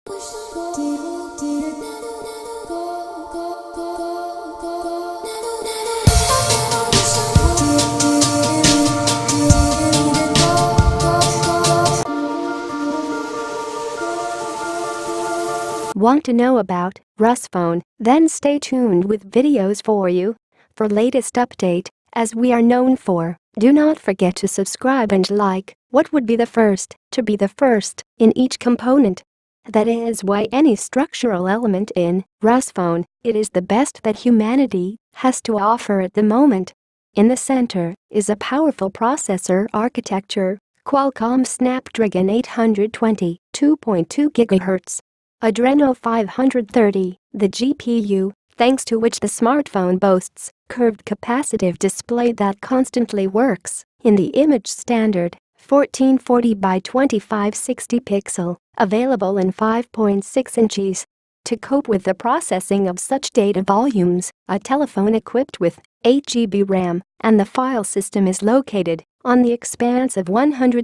Want to know about RUSPHONE? Then stay tuned with videos for you. For latest update, as we are known for, do not forget to subscribe and like. What would be the first to be the first in each component? That is why any structural element in RUSPHONE, it is the best that humanity has to offer at the moment. In the center is a powerful processor architecture, Qualcomm Snapdragon 820, 2.2 GHz. Adreno 530, the GPU, thanks to which the smartphone boasts curved capacitive display that constantly works in the image standard 1440 by 2560 pixel, available in 5.6 inches. To cope with the processing of such data volumes, a telephone equipped with 8 GB RAM and the file system is located on the expanse of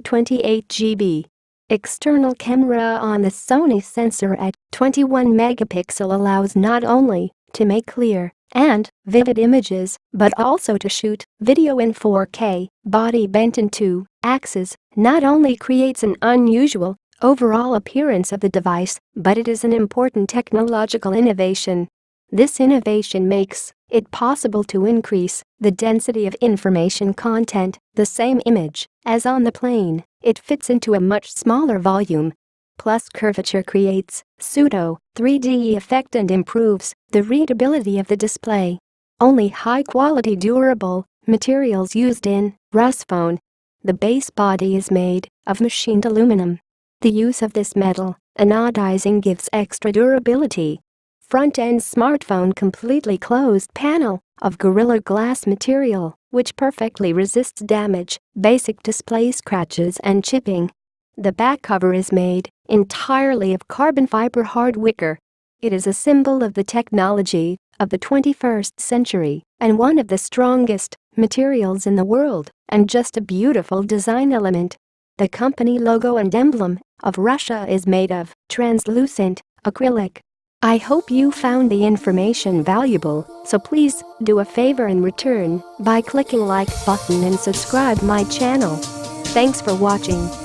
128 GB. External camera on the Sony sensor at 21 megapixel allows not only to make clear and vivid images but also to shoot video in 4K. Body bent in 2 axes not only creates an unusual overall appearance of the device, but it is an important technological innovation. This innovation makes it possible to increase the density of information content. The same image as on the plane, it fits into a much smaller volume. Plus, curvature creates pseudo 3D effect and improves the readability of the display. Only high-quality durable materials used in RUSPHONE. The base body is made of machined aluminum. The use of this metal anodizing gives extra durability. Front-end smartphone completely closed panel of Gorilla Glass material, which perfectly resists damage, basic display scratches and chipping. The back cover is made entirely of carbon fiber hard wicker. It is a symbol of the technology of the 21st century and one of the strongest materials in the world, and just a beautiful design element. The company logo and emblem of Russia is made of translucent acrylic. I hope you found the information valuable, so please do a favor in return by clicking like button and subscribe my channel. Thanks for watching.